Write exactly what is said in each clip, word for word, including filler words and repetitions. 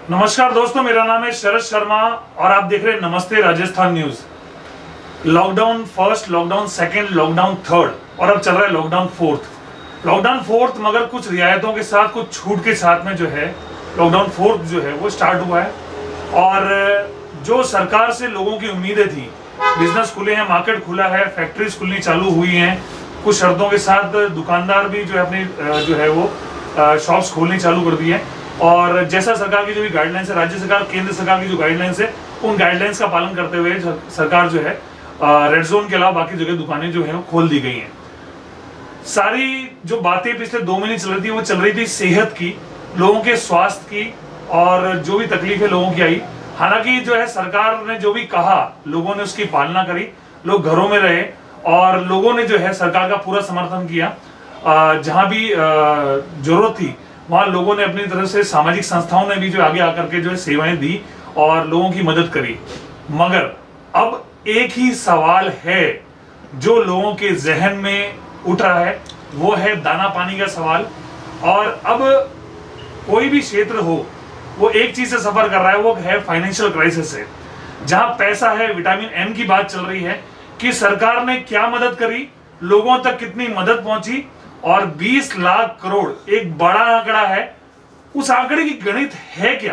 नमस्कार दोस्तों, मेरा नाम है शरद शर्मा और आप देख रहे हैं नमस्ते Rajasthan news. Lockdown first, lockdown second, lockdown third और अब चल रहा है लॉकडाउन फोर्थ। लॉकडाउन फोर्थ मगर कुछ रियायतों के साथ, कुछ छूट के साथ में जो है लॉकडाउन फोर्थ जो है वो स्टार्ट हुआ है। और जो सरकार से लोगों की उम्मीदें थी, बिजनेस खुले हैं, मार्केट खुला है, फैक्ट्रीज खुलनी चालू हुई हैं, कुछ शर्तों के साथ दुकानदार भी जो है अपनी जो है वो शॉप्स खोलनी चालू कर दी है। और जैसा सरकार की जो भी गाइडलाइंस है, राज्य सरकार केंद्र सरकार की जो गाइडलाइंस है, उन गाइडलाइंस का पालन करते हुए सरकार जो है रेड जोन के अलावा बाकी जगह दुकानें जो है वो खोल दी गई हैं। सारी जो बातें पिछले दो महीने चल रही थी वो चल रही थी सेहत की, लोगों के स्वास्थ्य की और जो भी तकलीफें लोगों की आई। हालांकि जो है सरकार ने जो भी कहा, लोगों ने उसकी पालना करी, लोग घरों में रहे और लोगों ने जो है सरकार का पूरा समर्थन किया। जहां भी जरूरत थी वहां लोगों ने अपनी तरफ से, सामाजिक संस्थाओं ने भी जो आगे आकर के जो है सेवाएं दी और लोगों की मदद करी। मगर अब एक ही सवाल है जो लोगों के जहन में उठ रहा है, वो है दाना पानी का सवाल। और अब कोई भी क्षेत्र हो वो एक चीज से सफर कर रहा है, वो है फाइनेंशियल क्राइसिस है। जहां पैसा है, विटामिन एम की बात चल रही है कि सरकार ने क्या मदद करी, लोगों तक कितनी मदद पहुंची। और बीस लाख करोड़ एक बड़ा आंकड़ा है, उस आंकड़े की गणित है क्या,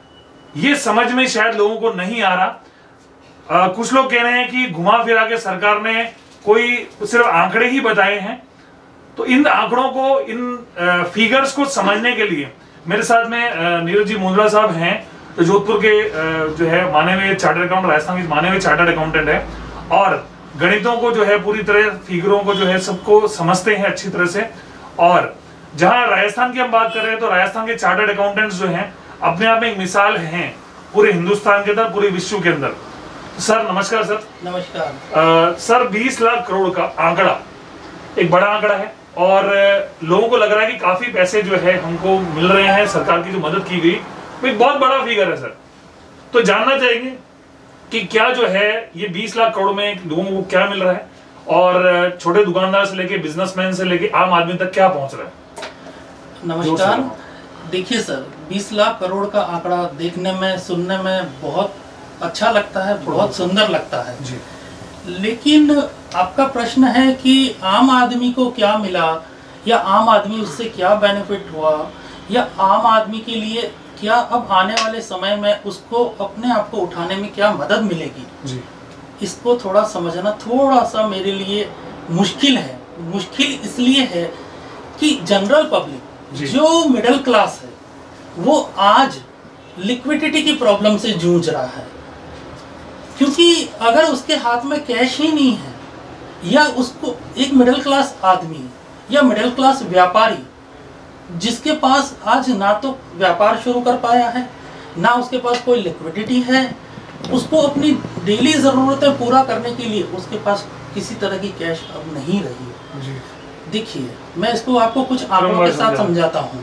ये समझ में शायद लोगों को नहीं आ रहा। आ, कुछ लोग कह रहे हैं कि घुमा फिरा के सरकार ने कोई सिर्फ आंकड़े ही बताए हैं। तो इन आंकड़ों को, इन फिगर्स को समझने के लिए मेरे साथ में नीरज जी मुंद्रा साहब हैं, जो जोधपुर के जो है माने हुए चार्टर्ड अकाउंटेंट, राजस्थान के माने हुए चार्टर्ड अकाउंटेंट है और गणितों को जो है पूरी तरह, फिगरों को जो है सबको समझते हैं अच्छी तरह से। और जहां राजस्थान की हम बात कर रहे हैं तो राजस्थान के चार्टर्ड अकाउंटेंट्स जो हैं अपने आप में एक मिसाल हैं पूरे हिंदुस्तान के अंदर, पूरे विश्व के अंदर। सर नमस्कार। सर नमस्कार। सर बीस लाख करोड़ का आंकड़ा एक बड़ा आंकड़ा है और लोगों को लग रहा है कि काफी पैसे जो है हमको मिल रहे हैं, सरकार की जो मदद की गई वो एक बहुत बड़ा फिगर है सर। तो जानना चाहेंगे कि क्या जो है ये बीस लाख करोड़ में लोगों को क्या मिल रहा है और छोटे दुकानदार से लेके बिजनेसमैन से लेके आम आदमी तक क्या पहुंच रहा है। नमस्कार। देखिए सर, बीस लाख करोड़ का आंकड़ा देखने में, सुनने में बहुत अच्छा लगता है, बहुत सुंदर लगता है जी। लेकिन आपका प्रश्न है कि आम आदमी को क्या मिला या आम आदमी उससे क्या बेनिफिट हुआ या आम आदमी के लिए क्या अब आने वाले समय में उसको अपने आप को उठाने में क्या मदद मिलेगी जी। इसको थोड़ा समझना थोड़ा सा मेरे लिए मुश्किल है। मुश्किल इसलिए है कि जनरल पब्लिक, जो मिडिल क्लास है, वो आज लिक्विडिटी की प्रॉब्लम से जूझ रहा है। क्योंकि अगर उसके हाथ में कैश ही नहीं है या उसको, एक मिडिल क्लास आदमी या मिडिल क्लास व्यापारी जिसके पास आज ना तो व्यापार शुरू कर पाया है, ना उसके पास कोई लिक्विडिटी है, उसको अपनी डेली ज़रूरतें पूरा करने के लिए उसके पास किसी तरह की कैश अब नहीं रही है। देखिए, मैं इसको आपको कुछ आंकड़ों के साथ समझाता हूँ।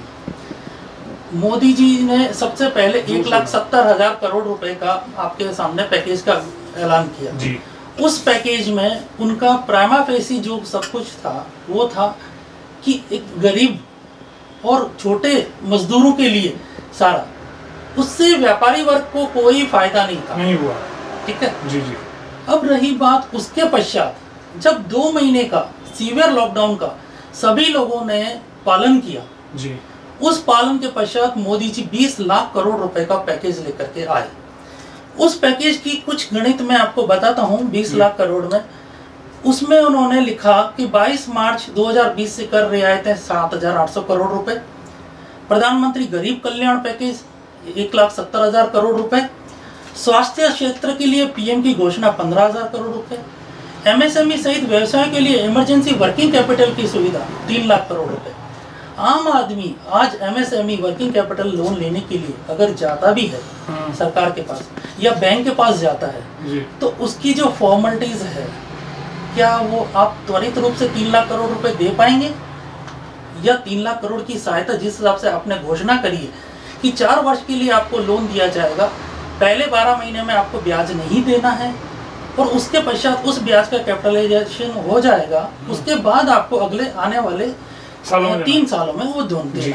मोदी जी ने सबसे पहले एक लाख सत्तर हजार करोड़ रुपए का आपके सामने पैकेज का ऐलान किया जी। उस पैकेज में उनका प्राइमा फेसी जो सब कुछ था वो था कि एक गरीब और छोटे मजदूरों के लिए सारा, उससे व्यापारी वर्ग को कोई फायदा नहीं था, नहीं हुआ। ठीक है जी जी। अब रही बात उसके पश्चात, जब दो महीने का सीवियर लॉकडाउन का सभी लोगों ने पालन किया जी, उस पालन के पश्चात मोदी जी बीस लाख करोड़ रुपए का पैकेज लेकर के आए। उस पैकेज की कुछ गणित मैं आपको बताता हूँ। बीस लाख करोड़ में उसमें उन्होंने लिखा कि बाईस मार्च दो हज़ार बीस से कर रियायतें सात हजार आठ सौ करोड़ रुपए, प्रधानमंत्री गरीब कल्याण पैकेज एक लाख सत्तर हजार करोड़ रुपए, स्वास्थ्य क्षेत्र के लिए पीएम की घोषणा पंद्रह हजार करोड़ रुपए, एमएसएमई सहित व्यवसाय के लिए इमरजेंसी वर्किंग कैपिटल की सुविधा तीन लाख करोड़ रुपए। आम आदमी आज एमएसएमई वर्किंग कैपिटल लोन लेने के लिए अगर जाता भी है सरकार के पास या बैंक के पास जाता है तो उसकी जो फॉर्मेलिटीज है, क्या वो आप त्वरित रूप से तीन लाख करोड़ रुपए दे पाएंगे? या तीन लाख करोड़ की सहायता जिस हिसाब से आपने घोषणा करी है कि चार वर्ष के लिए आपको लोन दिया जाएगा, पहले बारह महीने में आपको ब्याज नहीं देना है और उसके पश्चात उस ब्याज का कैपिटलाइजेशन हो जाएगा, उसके बाद आपको अगले आने वाले सालों तीन सालों में वो लोन देना है।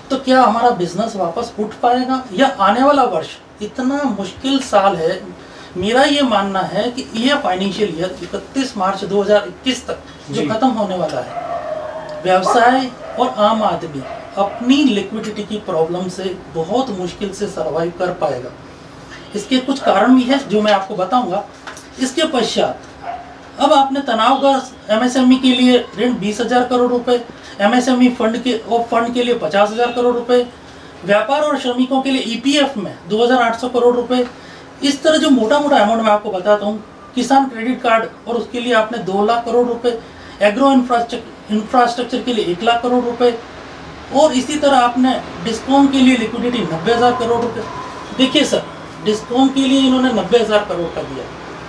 तो क्या हमारा बिजनेस वापस उठ पाएगा, या आने वाला वर्ष इतना मुश्किल साल है। मेरा ये मानना है कि यह फाइनेंशियल ईयर इकतीस मार्च दो हज़ार इक्कीस तक जो खत्म होने वाला है, व्यवसाय और आम आदमी अपनी लिक्विडिटी की प्रॉब्लम से बहुत मुश्किल से सरवाइव कर पाएगा। इसके कुछ कारण भी है जो मैं आपको बताऊंगा। इसके पश्चात अब आपने तनावग्रस्त एमएसएमई के लिए ऋण बीस हजार करोड़ रुपए, एमएसएमई फंड के और फंड के लिए पचास हजार करोड़ रुपए, व्यापार और श्रमिकों के लिए ईपीएफ में दो हज़ार आठ सौ करोड़ रुपए, इस तरह जो मोटा मोटा अमाउंट मैं आपको बताता हूँ। किसान क्रेडिट कार्ड और उसके लिए आपने दो लाख करोड़ रुपए, एग्रो इंफ्रास्ट्रक्चर इंफ्रास्ट्रक्चर के लिए एक लाख करोड़ रुपए, और इसी तरह आपने डिस्कॉम के लिए लिक्विडिटी नब्बे हजार करोड़ रुपए। देखिए सर, डिस्कॉम के लिए इन्होंने नब्बे हजार करोड़ का दिया।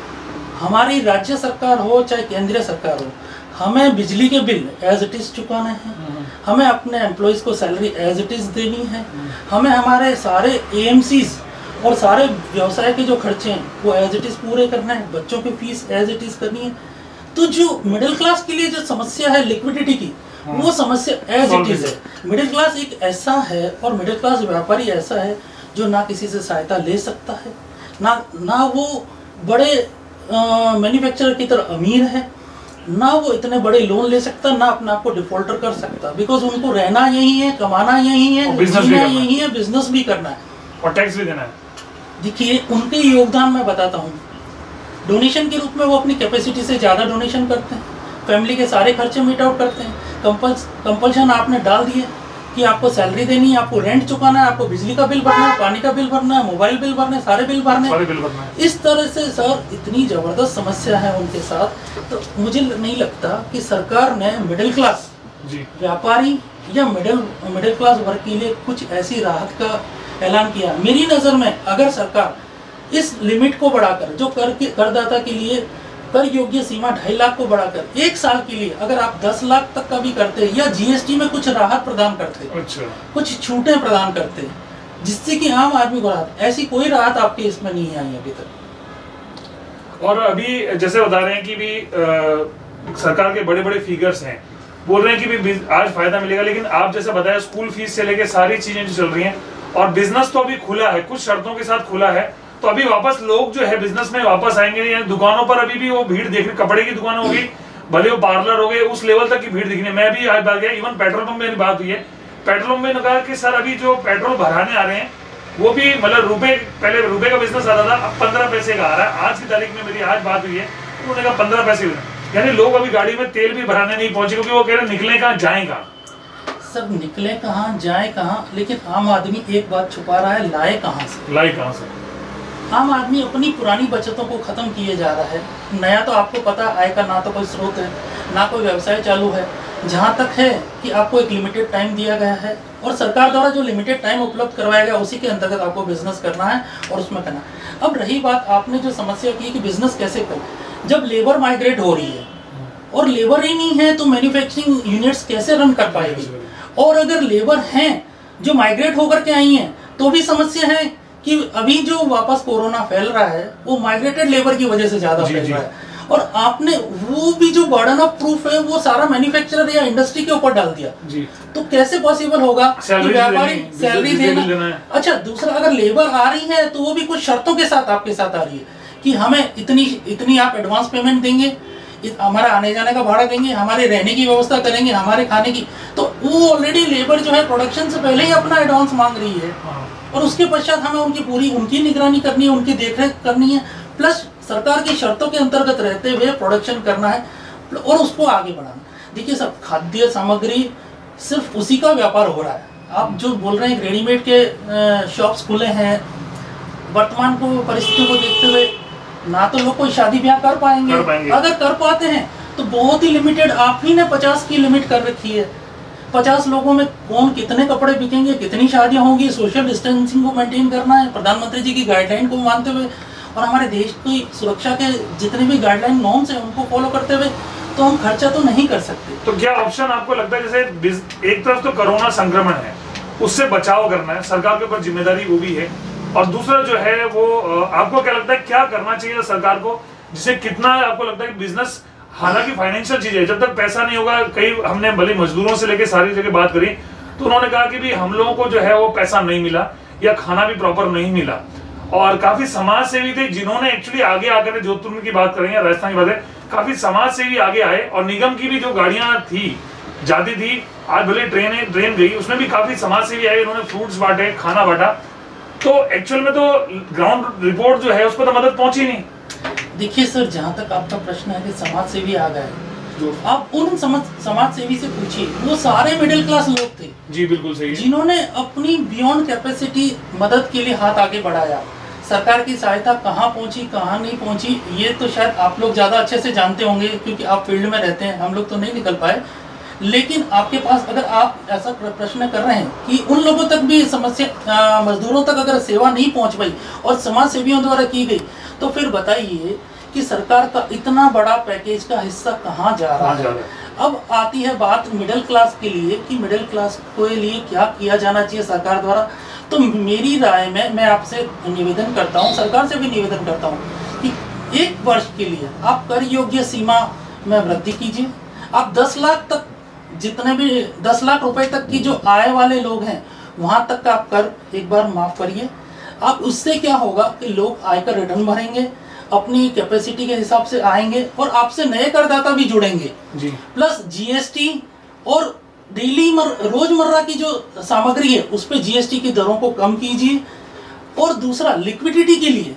हमारी राज्य सरकार हो चाहे केंद्रीय सरकार हो, हमें बिजली के बिल एज इट इज चुकाने हैं, हमें अपने एम्प्लॉयज को सैलरी एज इट इज देनी है, हमें हमारे सारे एएमसीज और सारे व्यवसाय के जो खर्चे हैं वो एज इट इज पूरे करना है, बच्चों की फीस एज इट इज करनी है। तो जो मिडिल क्लास के लिए जो समस्या है लिक्विडिटी की, वो समस्या एज इट इज है। मिडिल क्लास एक ऐसा है और मिडिल क्लास व्यापारी ऐसा है जो ना किसी से सहायता ले सकता है, ना ना वो बड़े मैन्युफैक्चरर की तरह अमीर है, ना वो इतने बड़े लोन ले सकता, ना अपने आप को डिफॉल्टर कर सकता, बिकॉज उनको रहना यही है, कमाना यही है, जीना यही है, बिजनेस भी करना है और टैक्स भी देना है। देखिए उनके योगदान मैं बताता हूँ। डोनेशन के रूप में वो अपनी कैपेसिटी से ज़्यादा डोनेशन करते हैं, फैमिली के सारे खर्चे मीट आउट करते हैं। कंपल्स कंपल्शन आपने डाल दिए कि आपको सैलरी देनी है, आपको रेंट चुकाना है, आपको बिजली का बिल भरना है, पानी का बिल भरना है, मोबाइल बिल भरना है, सारे बिल भरने सारे बिल भरना है। इस तरह से सर इतनी ज़बरदस्त समस्या है उनके साथ। तो मुझे नहीं लगता कि सरकार ने मिडिल क्लास व्यापारी या मिडिल मिडिल क्लास वर्ग के लिए कुछ ऐसी राहत का ऐलान किया। मेरी नज़र में अगर सरकार इस लिमिट को बढ़ाकर, जो कर के करदाता के लिए कर योग्य सीमा ढाई लाख को बढ़ाकर एक साल के लिए अगर आप दस लाख तक का भी करते, या जीएसटी में कुछ राहत प्रदान करते, अच्छा, कुछ छूटें प्रदान करते, जिससे कि आम आदमी को राहत, ऐसी कोई राहत आपके इसमें नहीं आई अभी तक। और अभी जैसे बता रहे हैं कि भी आ, सरकार के बड़े बड़े फिगर्स हैं, बोल रहे हैं कि भी आज फायदा मिलेगा, लेकिन आप जैसे बताया स्कूल फीस से लेके सारी चीजें जो चल रही हैं, और बिजनेस तो अभी खुला है, कुछ शर्तों के साथ खुला है, तो अभी वापस लोग जो है बिजनेस में वापस आएंगे। या दुकानों पर अभी भी वो भीड़ देखने, कपड़े की दुकान होगी, भले वो पार्लर हो गए, उस लेवल तक की भीड़ दिखने। मैं भी आज बात गया, इवन पेट्रोल पंप में बात हुई है, पेट्रोल पंप में कहा कि सर अभी जो पेट्रोल भराने आ रहे हैं वो भी मतलब रुपए, पहले रुपए का बिजनेस आता था, अब पंद्रह पैसे का आ रहा है। आज की तारीख में मेरी आज बात हुई है, उन्होंने कहा पंद्रह पैसे, यानी लोग अभी गाड़ी में तेल भी भराने नहीं पहुंचे, क्योंकि वो कह रहे निकले कहाँ जाए कहाँ। सब निकले कहाँ जाए कहाँ, लेकिन आम आदमी एक बात छुपा रहा है, लाए कहाँ से लाए कहाँ से। आम आदमी अपनी पुरानी बचतों को खत्म किए जा रहा है। नया तो आपको पता आय का ना तो कोई स्रोत है, ना कोई व्यवसाय चालू है। जहाँ तक है कि आपको एक लिमिटेड टाइम दिया गया है, और सरकार द्वारा जो लिमिटेड टाइम उपलब्ध करवाया गया उसी के अंतर्गत आपको बिजनेस करना है और उसमें करना है। अब रही बात, आपने जो समस्या की कि बिजनेस कैसे करें, जब लेबर माइग्रेट हो रही है और लेबर ही नहीं है तो मैन्युफैक्चरिंग यूनिट्स कैसे रन कर पाएगी। और अगर लेबर हैं जो माइग्रेट होकर के आई हैं तो भी समस्या है कि अभी जो वापस कोरोना फैल रहा है वो माइग्रेटेड लेबर की वजह से ज्यादा फैल रहा है। और आपने वो भी जो बर्डन ऑफ प्रूफ है वो सारा मैन्युफैक्चरर या इंडस्ट्री के ऊपर डाल दिया जी। तो कैसे पॉसिबल होगा कि व्यापारी सैलरी देना। अच्छा, दूसरा, अगर लेबर आ रही है तो वो भी कुछ शर्तों के साथ आपके साथ आ रही है कि हमें इतनी इतनी आप एडवांस पेमेंट देंगे, हमारा आने जाने का भाड़ा देंगे, हमारे रहने की व्यवस्था करेंगे, हमारे खाने की। तो वो ऑलरेडी लेबर जो है प्रोडक्शन से पहले ही अपना एडवांस मांग रही है, और उसके पश्चात हमें उनकी पूरी उनकी निगरानी करनी है, उनकी देखरेख करनी है, प्लस सरकार की शर्तों के अंतर्गत रहते हुए प्रोडक्शन करना है और उसको आगे बढ़ाना। देखिए सब खाद्य सामग्री सिर्फ उसी का व्यापार हो रहा है। आप जो बोल रहे हैं रेडीमेड के शॉप्स खुले हैं, वर्तमान को परिस्थितियों को देखते हुए ना तो लोग कोई शादी ब्याह कर पाएंगे, कर पाएंगे। अगर कर पाते हैं तो बहुत ही लिमिटेड, आप ही ने पचास की लिमिट कर रखी है। पचास लोगों में कौन कितने कपड़े बिकेंगे, कितनी शादियां होंगी, सोशल डिस्टेंसिंग को मेंटेन करना है प्रधानमंत्री जी की गाइडलाइन को मानते हुए, और हमारे देश की सुरक्षा के जितने भी गाइडलाइन नॉर्म्स हैं उनको फॉलो करते हुए, तो हम खर्चा तो नहीं कर सकते। तो क्या ऑप्शन आपको लगता है, जैसे एक तरफ तो कोरोना संक्रमण है, उससे बचाव करना है, सरकार के ऊपर जिम्मेदारी वो भी है, और दूसरा जो है वो आपको क्या लगता है क्या करना चाहिए सरकार को, जिससे कितना आपको लगता है कि बिजनेस, हालांकि फाइनेंशियल चीज है, जब तक पैसा नहीं होगा, कई हमने भले मजदूरों से लेकर सारी जगह बात करी, तो उन्होंने कहा कि भी हम लोगों को जो है वो पैसा नहीं मिला या खाना भी प्रॉपर नहीं मिला। और काफी समाज सेवी थे जिन्होंने एक्चुअली आगे आकर, जोधपुर की बात करेंगे, राजस्थान की बात है, काफी समाज सेवी आगे आए और निगम की भी जो गाड़ियां थी जाती थी, आज भले ट्रेन ट्रेन गई, उसमें भी काफी समाज सेवी आए, उन्होंने फ्रूट्स बांटे, खाना बांटा। तो एक्चुअल में तो ग्राउंड रिपोर्ट जो है उसको तो मदद पहुंची नहीं। देखिए सर, जहां तक आपका प्रश्न है कि समाज सेवी आ गए, आप उन समाज समाज सेवी से पूछिए, वो सारे मिडिल क्लास लोग थे। जी बिल्कुल सही, जिन्होंने अपनी बियॉन्ड कैपेसिटी मदद के लिए हाथ आगे बढ़ाया। सरकार की सहायता कहाँ पहुंची कहाँ नहीं पहुंची, ये तो शायद आप लोग ज्यादा अच्छे से जानते होंगे, क्योंकि आप फील्ड में रहते हैं, हम लोग तो नहीं निकल पाए। लेकिन आपके पास, अगर आप ऐसा प्रश्न कर रहे हैं कि उन लोगों तक भी समस्या, मजदूरों तक अगर सेवा नहीं पहुंच पाई और समाज सेवियों द्वारा की गई, तो फिर बताइए कि सरकार का इतना बड़ा पैकेज का हिस्सा कहाँ जा रहा है। अब आती है बात मिडिल क्लास के लिए कि मिडिल क्लास के लिए क्या किया जाना चाहिए सरकार द्वारा। तो मेरी राय में मैं आपसे निवेदन करता हूँ, सरकार से भी निवेदन करता हूँ कि एक वर्ष के लिए आप कर योग्य सीमा में वृद्धि कीजिए। आप दस लाख तक, जितने भी दस लाख रुपए तक की जो आय वाले लोग हैं, वहां तक का आप कर एक बार माफ करिए। अब उससे क्या होगा कि लोग आयकर रिटर्न भरेंगे, अपनी कैपेसिटी के हिसाब से आएंगे और आपसे नए करदाता भी जुड़ेंगे जी। प्लस जीएसटी और डेली मर, रोजमर्रा की जो सामग्री है उस पे जीएसटी की दरों को कम कीजिए। और दूसरा, लिक्विडिटी के लिए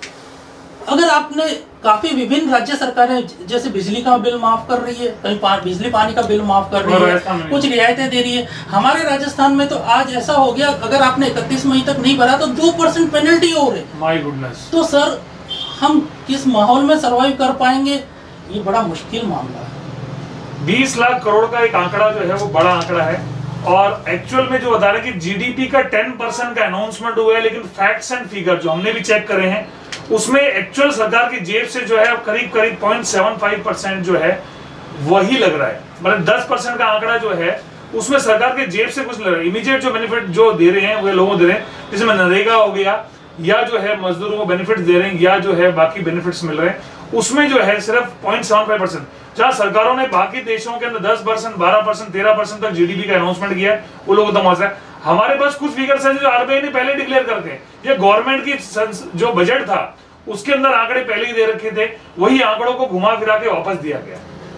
अगर आपने, काफी विभिन्न राज्य सरकारें जैसे बिजली का बिल माफ कर रही है, कहीं पा, बिजली पानी का बिल माफ कर रही है, कुछ रियायतें दे रही है। हमारे राजस्थान में तो आज ऐसा हो गया, अगर आपने इकतीस मई तक नहीं भरा तो दो परसेंट पेनल्टी हो रही। My goodness. तो सर, हम किस माहौल में सरवाइव कर पाएंगे, ये बड़ा मुश्किल मामला है। बीस लाख करोड़ का एक आंकड़ा जो है वो बड़ा आंकड़ा है, और एक्चुअल में जो बता रहे हैं कि जीडीपी का टेन परसेंट का अनाउंसमेंट हुआ है, लेकिन फैक्ट्स एंड फिगर जो हमने भी चेक करे हैं उसमें एक्चुअल सरकार की जेब से जो है करीब करीब पॉइंट सेवन फाइव परसेंट जो है वही लग रहा है। मतलब दस परसेंट का आंकड़ा जो है उसमें सरकार के जेब से कुछ लग रहा है। इमीडिएट जो बेनिफिट जो दे रहे हैं वो लोगों दे रहे हैं, जिसमें नरेगा हो गया या जो है मजदूरों को बेनिफिट दे रहे हैं या जो है बाकी बेनिफिट्स मिल रहे हैं, उसमें जो है सिर्फ पॉइंट सेवन फाइव परसेंट। जहां सरकारों ने बाकी देशों के अंदर दस परसेंट बारह परसेंट तेरह परसेंट तक जीडीपी का अनाउंसमेंट किया है, वो लोगों तक पहुंचा है। हमारे पास कुछ फिगर्स हैं जो आरबीआई ने पहले डिक्लेयर करते हैं, ये गवर्नमेंट की जो बजट था उसके अंदर आंकड़े पहले ही दे रखे थे, वही आंकड़ों को घुमा फिरा के वापस दिया गया।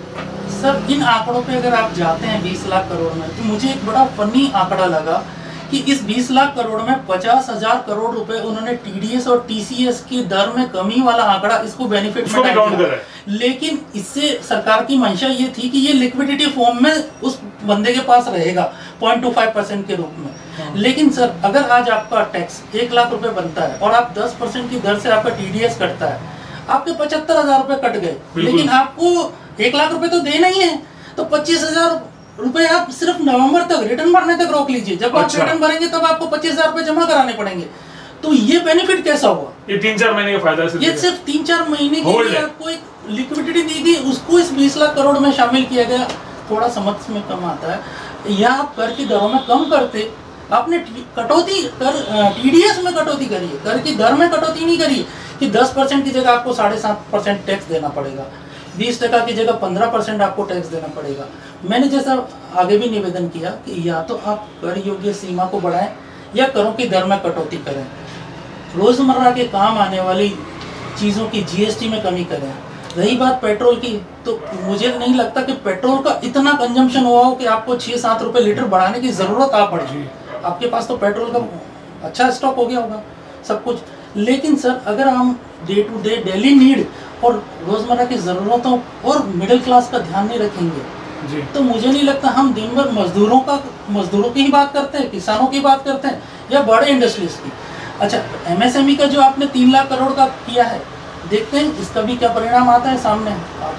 सर, इन आंकड़ों पे अगर आप जाते हैं बीस लाख करोड़ में, तो मुझे एक बड़ा फनी आंकड़ा लगा कि इस बीस लाख करोड़ में पचास हजार करोड़ रुपए उन्होंने टीडीएस और टीसीएस की दर में कमी वाला आंकड़ा इसको बेनिफिट में डाल दिया। लेकिन इससे सरकार की मंशा ये थी कि ये लिक्विडिटी फॉर्म में उस बंदे के पास रहेगा पॉइंट टू फाइव परसेंट के रूप में। लेकिन सर, अगर आज आपका टैक्स एक लाख रुपए बनता है और आप दस परसेंट की दर से आपका टीडीएस कटता है, आपके पचहत्तर हजार रुपए कट गए, लेकिन आपको एक लाख रुपए तो देना ही है, तो पच्चीस हजार रुपए आप सिर्फ नवंबर तक रिटर्न भरने तक रोक लीजिए। जब अच्छा। आप रिटर्न भरेंगे तब आपको पच्चीस हजार रुपए जमा कराने पड़ेंगे। तो ये बेनिफिट कैसा हुआ? ये तीन चार महीने का फायदा है, ये सिर्फ तीन चार महीने के लिए आपको एक लिक्विडिटी दी गई, उसको इस बीस लाख करोड़ में शामिल किया गया। थोड़ा समझ में कम आता है। या आप कर की दरों में कम करते, आपने कटौती कर टीडीएस में कटौती करिए, कर की दर में कटौती नहीं करिए कि दस परसेंट की जगह आपको साढ़े सात परसेंट टैक्स देना पड़ेगा, बीस टका की जगह पंद्रह परसेंट आपको टैक्स देना पड़ेगा। मैंने जैसा आगे भी निवेदन किया कि या तो आप कर योग्य सीमा को बढ़ाएं या करों की दर में कटौती करें। रोजमर्रा के काम आने वाली चीज़ों की जीएसटी में कमी करें। रही बात पेट्रोल की, तो मुझे नहीं लगता कि पेट्रोल का इतना कंजम्पशन हुआ हो कि आपको छः सात रुपये लीटर बढ़ाने की ज़रूरत आ पड़ेगी। आपके पास तो पेट्रोल का अच्छा स्टॉक हो गया होगा सब कुछ। लेकिन सर, अगर हम day to day daily need और रोजमर्रा की ज़रूरतों और मिडिल क्लास का ध्यान नहीं रखेंगे जी, तो मुझे नहीं लगता हम दिन भर मजदूरों का मजदूरों की ही बात करते हैं, किसानों की बात करते हैं या बड़े इंडस्ट्रीज की। अच्छा, एमएसएमई का जो आपने तीन लाख करोड़ का किया है, देखते हैं इसका भी क्या परिणाम आता है सामने। आप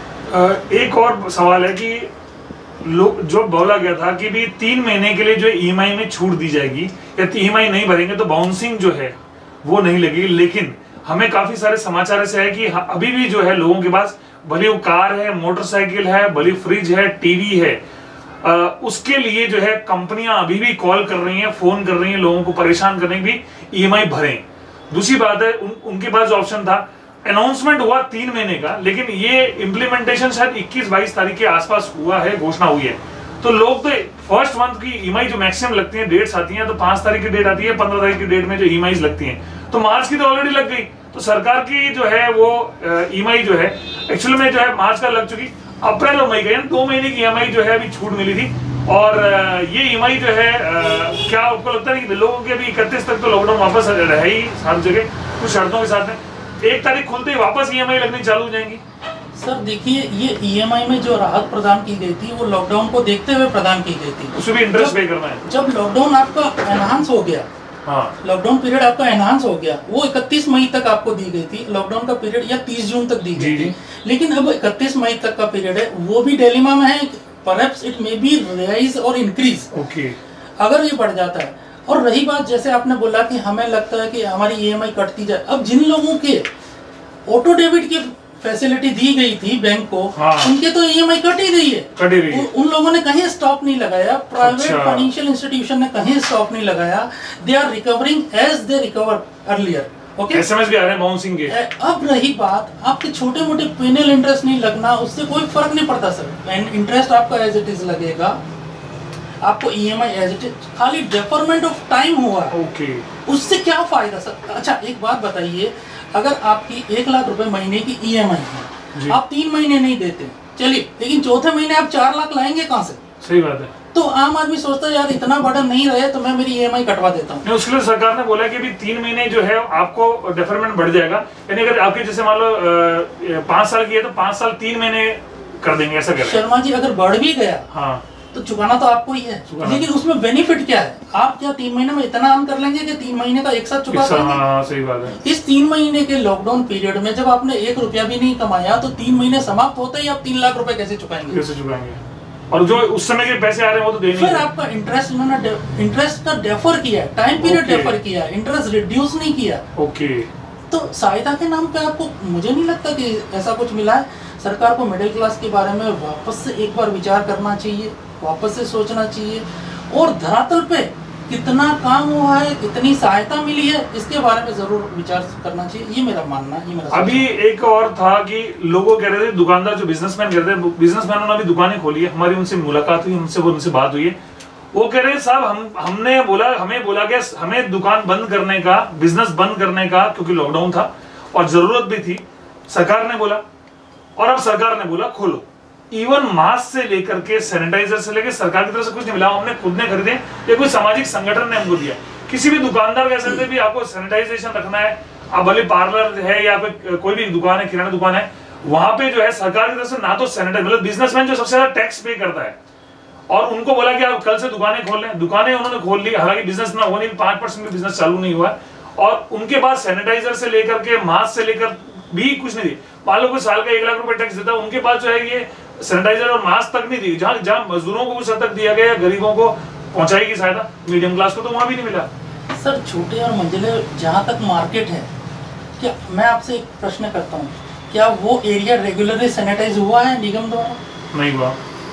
भी एक और सवाल है कि लोग जो बोला गया था कि भी तीन महीने के लिए जो ईएमआई में छूट दी जाएगी या ईएमआई नहीं भरेंगे तो बाउंसिंग जो है वो नहीं लगेगी। लेकिन हमें काफी सारे समाचार ऐसे है कि अभी भी जो है लोगों के पास भले वो कार है, मोटरसाइकिल है, भले फ्रिज है, टीवी है, आ, उसके लिए जो है कंपनियां अभी भी कॉल कर रही हैं, फोन कर रही हैं लोगों को परेशान करने की भी ईएमआई भरें। दूसरी बात है उन, उनके पास जो ऑप्शन था, अनाउंसमेंट हुआ तीन महीने का, लेकिन ये इम्प्लीमेंटेशन शायद इक्कीस बाईस तारीख के आसपास हुआ है, घोषणा हुई है। तो लोग तो फर्स्ट मंथ की ईएमआई जो मैक्सिमम लगती है, डेट्स आती हैं तो पांच तारीख की डेट आती है, पंद्रह तारीख की डेट में जो ईएमआई लगती हैं, तो मार्च की तो ऑलरेडी लग गई। तो सरकार की जो है वो ईएमआई जो है एक्चुअल में जो है मार्च का लग चुकी, अप्रैल और मई का दो महीने की ईएमआई जो है अभी छूट मिली थी। और ये ईएमआई जो है क्या आपको लगता है कि लोगों के अभी इकतीस तक तो लॉकडाउन वापस रहे ही हर जगह कुछ शर्तों के साथ में, एक तारीख खुलते ही वापस ईएमआई लगनी चालू हो जाएंगी? सर देखिए, ये ईएमआई में जो राहत प्रदान की गई थी वो लॉकडाउन को देखते हुए प्रदान की गई थी। उसमें भी इंटरेस्ट पे करना है। जब लॉकडाउन आपका एनहांस हो गया, हाँ, लॉकडाउन पीरियड आपका एनहांस हो गया, वो इकतीस मई तक आपको दी गई थी लॉकडाउन का पीरियड, या तीस जून तक दी गई थी, लेकिन अब इकतीस मई तक का पीरियड है, वो भी डिलेमा में है। Perhaps it may be rise और इंक्रीज, ओके, अगर ये बढ़ जाता है। और रही बात, जैसे आपने बोला कि हमें लगता है कि हमारी ईएमआई कटती जाए, अब जिन लोगों के ऑटो डेबिट की फैसिलिटी दी गई थी बैंक को, हाँ। उनके तो ईएमआई कट ही रही है, कट ही रही है। उ, उन लोगों ने कहीं स्टॉप नहीं लगाया, प्राइवेट फाइनेंशियल इंस्टीट्यूशन ने कहीं स्टॉप नहीं लगाया, they are recovering as they recover earlier. Okay, SMS भी आ रहे हैं बाउंसिंग के। अब रही बात, आपके छोटे मोटे पेनल इंटरेस्ट नहीं लगना, उससे कोई फर्क नहीं पड़ता सर, इंटरेस्ट आपका एज इट इज लगेगा, आपको ईएमआई एज इट इज, खाली डेफरमेंट ऑफ टाइम हुआ है। ओके, उससे क्या फायदा सर? अच्छा एक बात बताइए, अगर आपकी एक लाख रुपए महीने की ईएमआई है, आप तीन महीने नहीं देते, चलिए, लेकिन चौथे महीने आप चार लाख लाएंगे कहाँ से? सही बात है। तो आम आदमी सोचता है यार इतना बर्डन नहीं रहे तो मैं मेरी ईएमआई कटवा देता हूँ। उसके लिए सरकार ने बोला कि भी तीन महीने जो है आपको डेफरमेंट बढ़ जाएगा, यानी अगर आपके जैसे मान लो पांच साल की है तो पांच साल तीन महीने कर देंगे, ऐसा करें। शर्मा जी, अगर बढ़ भी गया, हाँ, तो चुकाना तो आपको ही है, लेकिन उसमें बेनिफिट क्या है? आप क्या तीन महीने में इतना अर्न कर लेंगे कि तीन महीने का एक साथ चुका देंगे? हाँ, सही बात है। इस तीन महीने के लॉकडाउन पीरियड में जब आपने एक रुपया भी नहीं कमाया, तो तीन महीने समाप्त होते ही आप तीन लाख रुपए कैसे चुकाएंगे? कैसे चुकाएंगे? और जो उस समय के पैसे आ रहे हैं वो तो देने, फिर आपका इंटरेस्ट उन्होंने इंटरेस्ट का डेफर किया, टाइम पीरियड डेफर किया, इंटरेस्ट रिड्यूस नहीं किया। ओके, तो सहायता के नाम पे आपको, मुझे नहीं लगता कि ऐसा कुछ मिला है। सरकार को मिडिल क्लास के बारे में वापस से एक बार विचार करना चाहिए, वापस से सोचना चाहिए, और धरातल पे कितना काम हुआ है, कितनी सहायता मिली है, इसके बारे में जरूर विचार करना चाहिए। ये मेरा मानना है, ये मेरा। अभी एक और था कि लोगों कह रहे थे, दुकानदार जो बिजनेसमैन कह रहे थे, बिजनेसमैनों ने अभी दुकानें खोली है, हमारी उनसे मुलाकात हुई, हमसे वो उनसे बात हुई है, वो कह रहे हैं साहब हम हमने बोला हमें बोला गया हमें दुकान बंद करने का, बिजनेस बंद करने का, क्योंकि लॉकडाउन था और जरूरत भी थी, सरकार ने बोला, और अब सरकार ने बोला खोलो। इवन मास्क से लेकर के सैनिटाइजर से लेकर सरकार की तरफ से कुछ नहीं मिला, हमने खुद ने खरीदे या कोई सामाजिक संगठन ने हमको दिया। किसी भी दुकानदार कह सकते भी आपको सैनिटाइजेशन रखना है, आप भले पार्लर है या फिर कोई भी दुकान है, किराना दुकान है, वहां पे जो है सरकार की तरफ से ना तो सैनिटाइज, मतलब बिजनेसमैन जो सबसे ज्यादा टैक्स पे करता है, और उनको बोला कि आप कल से दुकानें खोल लें, दुकानें उन्होंने खोल ली, हालांकि बिजनेस ना होने पांच परसेंट भी बिजनेस चालू नहीं हुआ, और उनके पास सैनिटाइजर से लेकर के मास्क से लेकर भी कुछ नहीं दी। मान लो कोई साल का एक लाख रुपए टैक्स देता है, उनके पास जो है ये सैनिटाइजर और मास्क तक नहीं दी। जहाँ जहाँ मजदूरों को कुछ हद तक दिया गया, गरीबों को पहुंचाएगी सहायता, मीडियम क्लास को तो वहां भी नहीं मिला। सर छोटे और मंजिले जहाँ तक मार्केट है, क्या मैं आपसे एक प्रश्न करता हूँ, क्या वो एरिया रेगुलरली सैनिटाइज हुआ है निगम द्वारा? नहीं हुआ।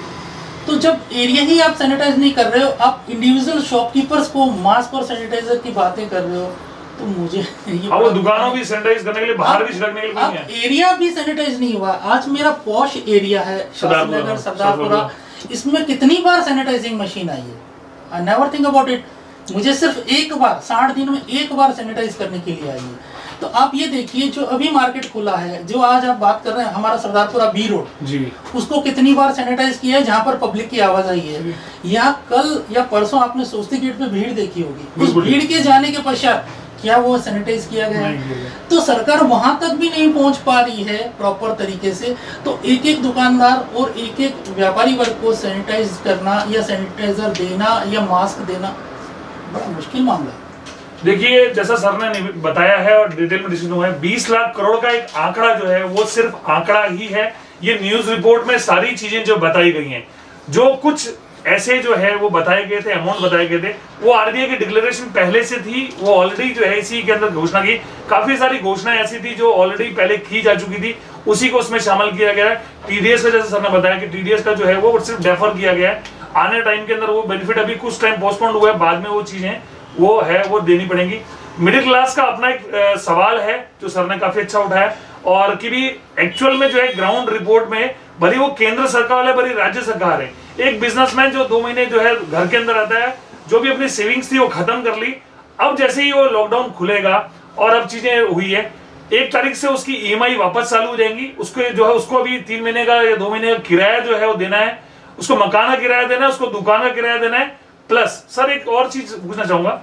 तो जब एरिया ही आप सैनिटाइज नहीं कर रहे हो, आप इंडिविजुअल शॉपकीपर्स को मास्क और सैनिटाइजर की बातें कर रहे हो, तो मुझे ये वो दुकानों भी सैनिटाइज करने के लिए, बाहर भी छिड़कने के लिए नहीं है। एरिया भी सैनिटाइज नहीं हुआ। आज मेरा पॉश एरिया है शास्त्रीनगर, सरदारपुरा, इसमें कितनी बार सैनिटाइजिंग मशीन आई है? I never think about it. मुझे सिर्फ एक बार, साठ दिन में एक बार सैनिटाइज करने के लिए आई है। तो आप ये देखिए, जो अभी मार्केट खुला है, जो आज आप बात कर रहे हैं, हमारा सरदारपुरा बी रोड जी, उसको कितनी बार सैनिटाइज किया है, जहाँ पर पब्लिक की आवाज आई है। या कल या परसों आपने सोस्ती गेट पे भीड़ देखी होगी, उस भीड़ के जाने के पश्चात क्या वो सैनिटाइज किया गया है? तो सरकार वहां तक भी नहीं पहुंच पा रही है प्रॉपर तरीके से। तो एक एक दुकानदार और एक एक व्यापारी वर्ग को सैनिटाइज करना या सैनिटाइजर देना या मास्क देना बड़ा मुश्किल मामला है। देखिए, जैसा सर ने बताया है और डिटेल में डिस्कशन हुआ है, बीस लाख करोड़ का एक आंकड़ा जो है वो सिर्फ आंकड़ा ही है। ये न्यूज रिपोर्ट में सारी चीजें जो बताई गई हैं, जो कुछ ऐसे जो है वो बताए गए थे, अमाउंट बताए गए थे, वो आरबीआई की डिक्लेरेशन पहले से थी, वो ऑलरेडी जो है इसी के अंदर घोषणा की। काफी सारी घोषणाएं ऐसी थी जो ऑलरेडी पहले की जा चुकी थी, उसी को उसमें शामिल किया गया है। टीडीएस का, जैसे सर ने बताया कि टीडीएस का जो है वो सिर्फ डेफर किया गया है, आने टाइम के अंदर वो बेनिफिट अभी कुछ टाइम पोस्टपोन्ड हुआ है, बाद में वो चीजें वो है वो देनी पड़ेगी। मिडिल क्लास का अपना एक आ, सवाल है जो सर ने काफी अच्छा उठाया, और कि भी एक्चुअल में जो है ग्राउंड रिपोर्ट में, भले वो केंद्र सरकार है भले राज्य सरकार है, एक बिजनेसमैन जो दो महीने जो है घर के अंदर रहता है, जो भी अपनी सेविंग्स थी वो खत्म कर ली, अब जैसे ही वो लॉकडाउन खुलेगा और अब चीजें हुई है, एक तारीख से उसकी ईएमआई वापस चालू हो जाएंगी, उसको जो है उसको अभी तीन महीने का या दो महीने का किराया जो है वो देना है, उसको मकान का किराया देना है, उसको दुकान का किराया देना है। प्लस सर एक और चीज पूछना चाहूंगा,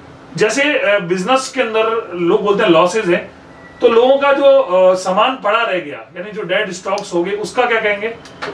जैसे बिजनेस के अंदर लोग बोलते हैं लॉसेज है, तो लोगों का जो सामान पड़ा रह गया यानी जो डेड स्टॉक्स हो गए, उसका क्या कहेंगे?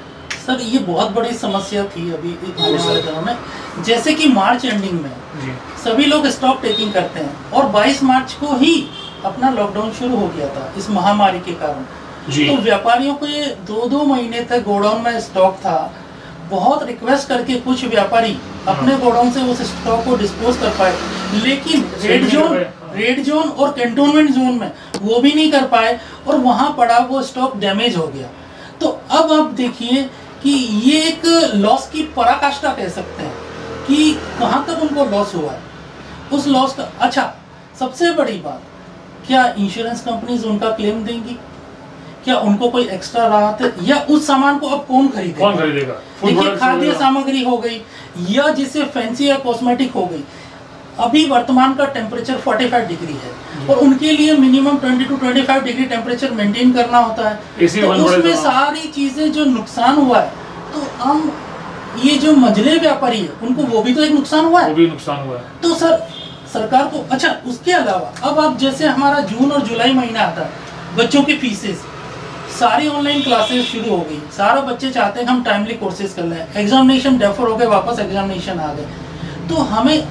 सर ये बहुत बड़ी समस्या थी अभी आने वाले दिनों में। जैसे कि मार्च एंडिंग में जी। सभी लोग स्टॉक टेकिंग करते हैं और बाईस मार्च को ही अपना लॉकडाउन शुरू हो गया था इस महामारी के कारण, तो व्यापारियों को ये दो दो महीने तक गोडाउन में स्टॉक था। बहुत रिक्वेस्ट करके कुछ व्यापारी अपने गोडाउन से उस स्टॉक को डिस्पोज कर पाए, लेकिन रेड जोन रेड जोन और कैंटोनमेंट जोन में वो भी नहीं कर पाए और वहां पड़ा वो स्टॉक डैमेज हो गया। तो अब आप देखिए कि ये एक लॉस की पराकाष्ठा कह सकते हैं कि कहाँ तक उनको लॉस हुआ है। उस लॉस का अच्छा सबसे बड़ी बात, क्या इंश्योरेंस कंपनीज उनका क्लेम देंगी? क्या उनको कोई एक्स्ट्रा राहत है? या उस सामान को अब कौन खरीदेगा? कौन खरीदेगा? देखिए खाद्य सामग्री हो गई या जिससे फैंसी या कॉस्मेटिक हो गई, अभी वर्तमान का टेम्परेचर पैंतालीस डिग्री है और उनके लिए मिनिमम बीस टू पच्चीस डिग्री टेम्परेचर मेंटेन करना होता है, तो उसमें सारी चीजें जो नुकसान हुआ है, तो हम ये जो मझले व्यापारी है उनको वो भी तो एक नुकसान हुआ है, वो भी नुकसान हुआ है। तो सर सरकार को अच्छा उसके अलावा अब आप जैसे हमारा जून और जुलाई महीना आता है, बच्चों की फीसेस सारी ऑनलाइन क्लासेस शुरू हो गई, सारे बच्चे चाहते हैं हम टाइमली कोर्सेज कर लें, एग्जामिनेशन डेफर हो गए, वापस एग्जामिनेशन आ गए, तो हमें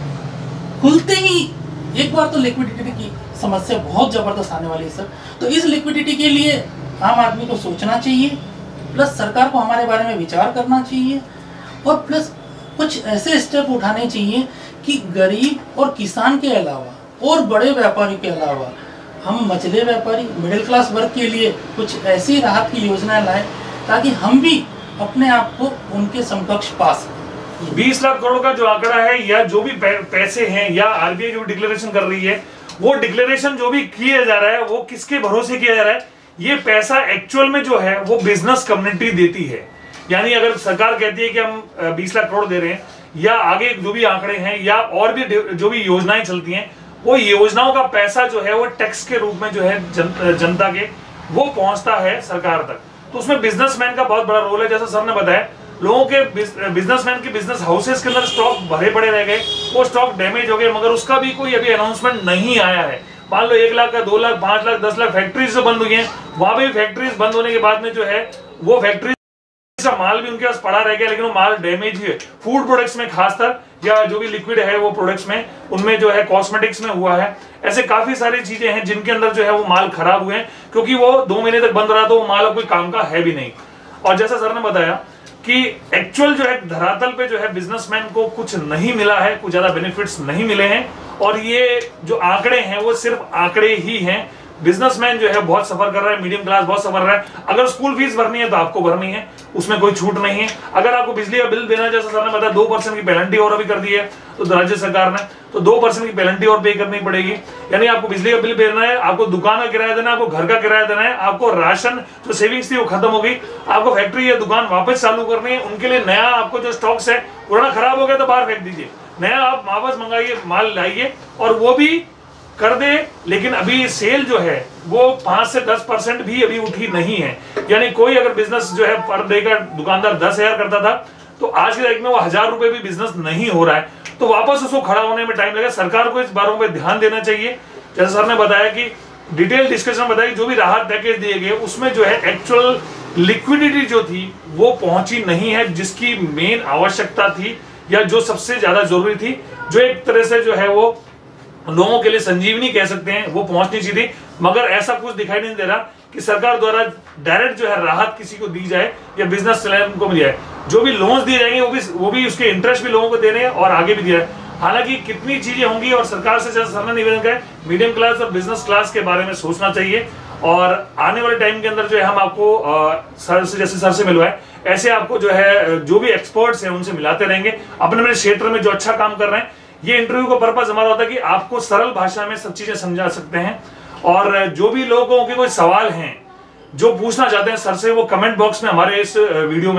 खुलते ही एक बार तो लिक्विडिटी की समस्या बहुत जबरदस्त आने वाली है सर। तो इस लिक्विडिटी के लिए आम आदमी को सोचना चाहिए, प्लस सरकार को हमारे बारे में विचार करना चाहिए और प्लस कुछ ऐसे स्टेप उठाने चाहिए कि गरीब और किसान के अलावा और बड़े व्यापारी के अलावा हम मछली व्यापारी मिडिल क्लास वर्ग के लिए कुछ ऐसी राहत की योजनाएं लाएं ताकि हम भी अपने आप को उनके समकक्ष पा सकें। बीस लाख करोड़ का जो आंकड़ा है या जो भी पैसे हैं या आरबीआई जो डिक्लेरेशन कर रही है, वो डिक्लेरेशन जो भी किया जा रहा है वो किसके भरोसे किया जा रहा है? ये पैसा एक्चुअल में जो है वो बिजनेस कम्युनिटी देती है। यानी अगर सरकार कहती है कि हम बीस लाख करोड़ दे रहे हैं या आगे जो भी आंकड़े हैं या और भी जो भी योजनाएं चलती हैं, वो योजनाओं का पैसा जो है वो टैक्स के रूप में जो है जन, जनता के वो पहुंचता है सरकार तक। तो उसमें बिजनेसमैन का बहुत बड़ा रोल है। जैसा सर ने बताया, लोगों के बिजनेसमैन के बिजनेस हाउसेस के अंदर स्टॉक भरे पड़े रह गए, वो स्टॉक डैमेज हो गए, मगर उसका भी कोई अभी अनाउंसमेंट नहीं आया है। मान लो एक लाख का, दो लाख, पांच लाख, दस लाख फैक्ट्रीज जो बंद हुई हैं, वहां भी फैक्ट्रीज बंद होने के बाद में जो है वो फैक्ट्री का माल भी उनके पास पड़ा रह गया, लेकिन वो माल डैमेज ही है। फूड प्रोडक्ट्स में खासकर या जो भी लिक्विड है वो प्रोडक्ट्स में, उनमें जो है कॉस्मेटिक्स में हुआ है। ऐसे काफी सारी चीजें हैं जिनके अंदर जो है वो माल खराब हुए हैं, क्योंकि वो दो महीने तक बंद रहा तो वो माल कोई काम का है भी नहीं। और जैसा सर ने बताया कि एक्चुअल जो है धरातल पे जो है बिजनेसमैन को कुछ नहीं मिला है, कुछ ज्यादा बेनिफिट्स नहीं मिले हैं, और ये जो आंकड़े हैं वो सिर्फ आंकड़े ही हैं। बिजनेसमैन जो है बहुत सफर कर रहा है, मीडियम क्लास बहुत सफर रहा है। अगर स्कूल फीस भरनी है तो आपको भरनी है, उसमें कोई छूट नहीं है। अगर आपको बिजली का बिल देना है, जैसा सर ने बताया, दो परसेंट की पेनल्टी और अभी कर दी है तो राज्य सरकार ने, तो दो परसेंट की पेनल्टी और पे करनी पड़ेगी। यानी आपको बिजली का बिल देना है, आपको दुकान का किराया देना है, आपको घर का किराया देना है, आपको राशन जो सेविंग्स थी वो खत्म हो गई, आपको फैक्ट्री या दुकान वापस चालू करनी है, उनके लिए नया आपको जो स्टॉक्स है, पुराना खराब हो गया तो बाहर फेंक दीजिए, नया आप वापस मंगाइए, माल लाइए, और वो भी कर दे। लेकिन अभी सेल जो है वो पांच से दस परसेंट भी अभी उठी नहीं है। यानी कोई अगर बिजनेस जो है पर डे का दुकानदार दस हजार करता था, तो आज की तारीख में वो हजार रुपए भी बिजनेस नहीं हो रहा है, तो वापस उसको खड़ा होने में टाइम लगेगा। सरकार को इस बारों पर ध्यान देना चाहिए। जैसे सर ने बताया कि डिटेल डिस्कशन बताया, जो भी राहत पैकेज दिए गए उसमें जो है एक्चुअल लिक्विडिटी जो थी वो पहुंची नहीं है, जिसकी मेन आवश्यकता थी या जो सबसे ज्यादा जरूरी थी, जो एक तरह से जो है वो लोगों के लिए संजीवनी कह सकते हैं, वो पहुंचनी चाहिए थी। मगर ऐसा कुछ दिखाई नहीं दे रहा कि सरकार द्वारा डायरेक्ट जो है राहत किसी को दी जाए या बिजनेस चलाने को मिल जाए। जो भी लोन्स दिए जाएंगे वो भी वो भी उसके इंटरेस्ट भी लोगों को दे रहे हैं और आगे भी दिया है। हालांकि कितनी चीजें होंगी, और सरकार से जैसा सर ने निवेदन किया, मीडियम क्लास और बिजनेस क्लास के बारे में सोचना चाहिए। और आने वाले टाइम के अंदर जो है हम आपको आ, सर से जैसे सर से मिलवाए, ऐसे आपको जो है जो भी एक्सपर्ट्स हैं उनसे मिलाते रहेंगे अपने अपने क्षेत्र में जो अच्छा काम कर रहे हैं। ये इंटरव्यू का पर्पस हमारा होता है कि आपको सरल भाषा में सब चीजें समझा सकते हैं, और जो भी लोगों के कोई सवाल हैं जो पूछना चाहते हैं सर से, वो कमेंट बॉक्स में हमारे इस वीडियो में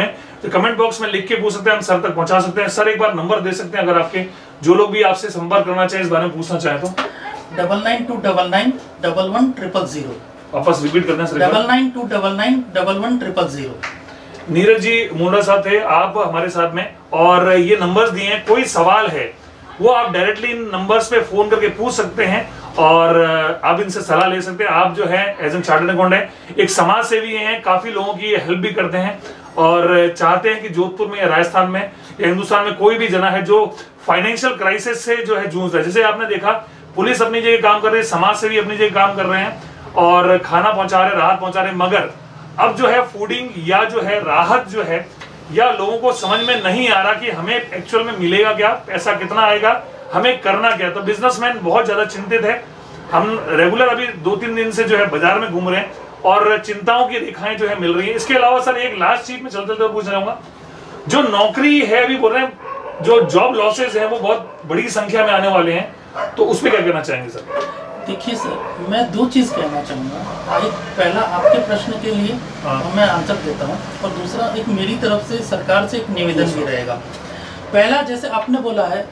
तो कमेंट बॉक्स में लिख के पूछ सकते हैं, हम सर तक पहुंचा सकते हैं। सर एक बार नंबर दे सकते हैं अगर आपके जो लोग भी आपसे संपर्क करना चाहे, इस बारे में पूछना चाहे तो। Double nine two double nine double one triple zero. वापस रिपीट करते हैं sir. Double nine two double nine double one triple zero. Neeraj ji Munda साहब थे आप हमारे साथ में, और ये नंबर्स दिए हैं। कोई सवाल है वो आप डायरेक्टली इन नंबर्स पे फोन करके पूछ सकते हैं और आप इनसे सलाह ले सकते हैं। आप जो है एज एन चार्टर्ड अकाउंटेंट एक समाज सेवी हैं, काफी लोगों की हेल्प भी करते हैं और चाहते हैं कि जोधपुर में या राजस्थान में या हिंदुस्तान में कोई भी जना है जो फाइनेंशियल क्राइसिस से जो है जूझ रहा है। जैसे आपने देखा पुलिस अपनी जगह काम कर रही है, समाज सेवी अपनी जगह काम कर रहे हैं और खाना पहुंचा रहे, राहत पहुंचा रहे, मगर अब जो है फूडिंग या जो है राहत जो है या लोगों को समझ में नहीं आ रहा कि हमें एक्चुअल में मिलेगा क्या, पैसा कितना आएगा, हमें करना क्या। तो बिजनेसमैन बहुत ज्यादा चिंतित है। हम रेगुलर अभी दो तीन दिन से जो है बाजार में घूम रहे हैं और चिंताओं की रेखाएं जो है मिल रही है। इसके अलावा सर एक लास्ट चीज में चलते चलते पूछना चाहूंगा, जो नौकरी है अभी बोल रहे हैं जो जॉब लॉसेज है वो बहुत बड़ी संख्या में आने वाले हैं, तो उस पर क्या कहना चाहेंगे सर? देखिए सर, मैं दो चीज कहना चाहूंगा। एक पहला आपके प्रश्न के लिए मैं आंसर देता हूं और दूसरा एक मेरी तरफ से सरकार से एक निवेदन भी रहेगा। पहला, जैसे आपने बोला है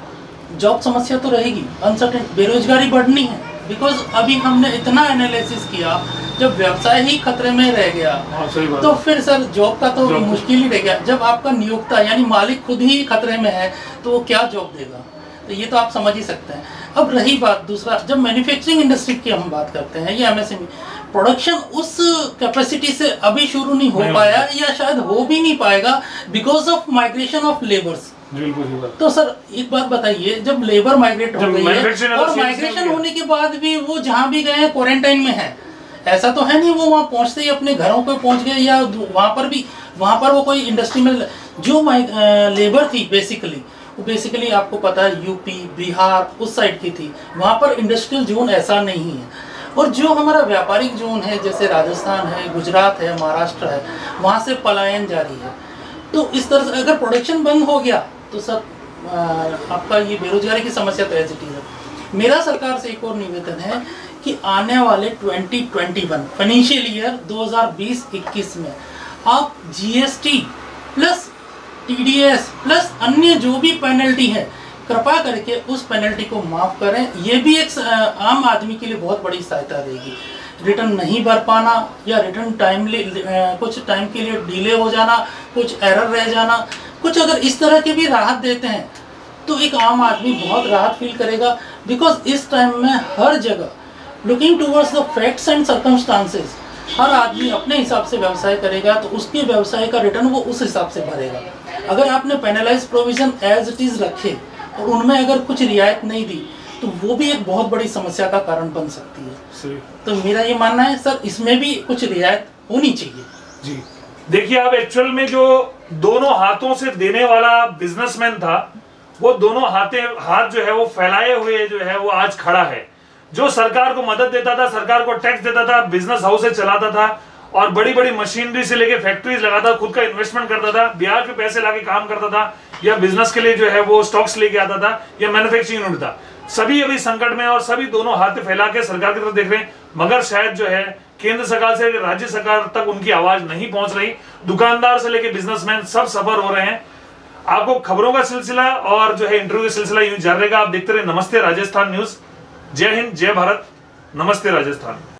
जॉब समस्या तो रहेगी, अनसर्टेन बेरोजगारी बढ़नी है, बिकॉज अभी हमने इतना एनालिसिस किया जब व्यवसाय ही खतरे में रह गया तो फिर सर जॉब का तो मुश्किल ही रह गया। जब आपका नियोक्ता यानी मालिक खुद ही खतरे में है तो वो क्या जॉब देगा, तो ये तो आप समझ ही सकते हैं। अब रही बात दूसरा, जब मैन्युफैक्चरिंग इंडस्ट्री की हम बात करते हैं या एमएसएमई, प्रोडक्शन उस कैपेसिटी से अभी शुरू नहीं हो पाया या शायद हो भी नहीं पाएगा because of migration of labours. तो सर एक बात बताइए, जब लेबर माइग्रेट हो गई है और माइग्रेशन होने के बाद भी वो जहाँ भी गए हैं क्वारंटाइन में है, ऐसा तो है नहीं वो वहाँ पहुँचते ही अपने घरों पे पहुँच गए या वहाँ पर भी वहाँ पर वो कोई इंडस्ट्री में जो लेबर थी बेसिकली वो बेसिकली आपको पता है यूपी बिहार उस साइड की थी, वहाँ पर इंडस्ट्रियल जोन ऐसा नहीं है। और जो हमारा व्यापारिक जोन है जैसे राजस्थान है, गुजरात है, महाराष्ट्र है, वहाँ से पलायन जारी है। तो इस तरह से अगर प्रोडक्शन बंद हो गया तो सर आपका ये बेरोजगारी की समस्या तो ऐसी है। मेरा सरकार से एक और निवेदन है कि आने वाले twenty twenty one financial year दो हज़ार बीस इक्कीस में आप जीएसटी प्लस टीडीएस प्लस अन्य जो भी पेनल्टी है कृपया करके उस पेनल्टी को माफ करें। ये भी एक आम आदमी के लिए बहुत बड़ी सहायता देगी। रिटर्न नहीं भर पाना या रिटर्न टाइमली कुछ टाइम के लिए डिले हो जाना, कुछ एरर रह जाना, कुछ अगर इस तरह के भी राहत देते हैं तो एक आम आदमी बहुत राहत फील करेगा। बिकॉज इस टाइम में हर जगह looking towards the facts and circumstances, हर आदमी अपने हिसाब से व्यवसाय करेगा तो उसके व्यवसाय का रिटर्न वो उस हिसाब से भरेगा। अगर आपने penalise provision as it is रखे और उनमें अगर कुछ रियायत नहीं दी तो वो भी एक बहुत बड़ी समस्या का कारण बन सकती है। तो मेरा ये मानना है सर इसमें भी कुछ रियायत होनी चाहिए। जी देखिए, आप एक्चुअल में जो दोनों हाथों से देने वाला बिजनेसमैन था वो दोनों हाथे हाथ जो है वो फैलाए हुए जो है वो आज खड़ा है। जो सरकार को मदद देता था, सरकार को टैक्स देता था, बिजनेस हाउस चलाता था और बड़ी बड़ी मशीनरी से लेके फैक्ट्रीज लगाता, खुद का इन्वेस्टमेंट करता था, बिहार के पैसे लाके काम करता था या बिजनेस के लिए जो है वो स्टॉक्स लेके आता था या मैन्युफैक्चरिंग यूनिट था, सभी अभी संकट में और सभी दोनों हाथ फैला के सरकार की तरफ देख रहे हैं। मगर शायद जो है केंद्र सरकार से राज्य सरकार तक उनकी आवाज नहीं पहुंच रही। दुकानदार से लेके बिजनेसमैन सब सफर हो रहे हैं। आपको खबरों का सिलसिला और जो है इंटरव्यू का सिलसिला यूं जारी रहेगा। आप देखते रहे नमस्ते राजस्थान न्यूज। जय हिंद, जय भारत, नमस्ते राजस्थान।